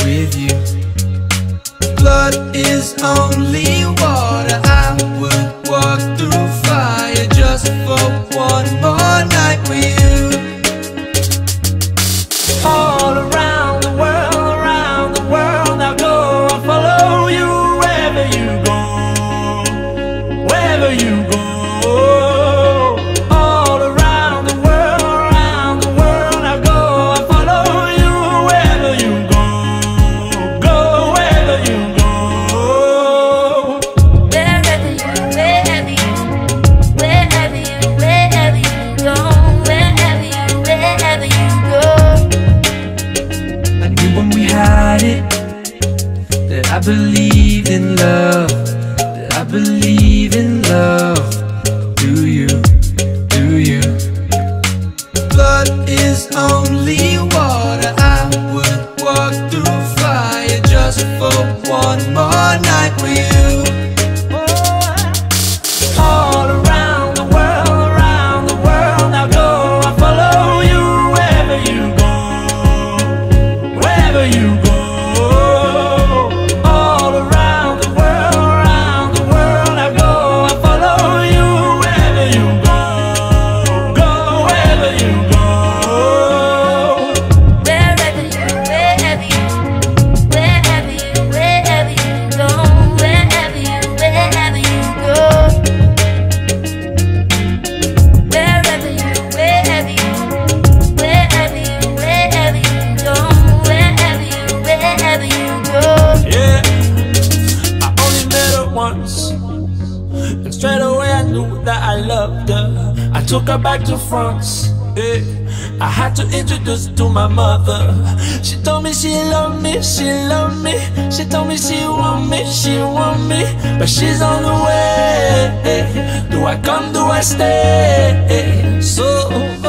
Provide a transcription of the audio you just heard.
with you. Blood is only water. I would walk through fire just for one more night with you. All around the world I'll go. I'll follow you wherever you go, wherever you go. All around the world I'll go. I'll follow you wherever you go, go wherever you go. Wherever you go, wherever you go, wherever you go. I knew when we had it that I believed in love, that I believe in love. Do you, do you? Blood is only water. I would walk through fire just for one more night with you. All around the world I'll go. I'll follow you wherever you go, wherever you go. All around the world I'll go. I'll follow you wherever you go, go wherever you go. Wherever you go, wherever you go, wherever you go. Wherever you go, wherever you go, wherever you go. Yeah, I only met her once, and straight away I knew that I loved her. I took her back to France. Yeah. I had to introduce her to my mother. She told me she loved me, she loved me. She told me she want me, she want me. But she's on the way. Do I come, do I stay? So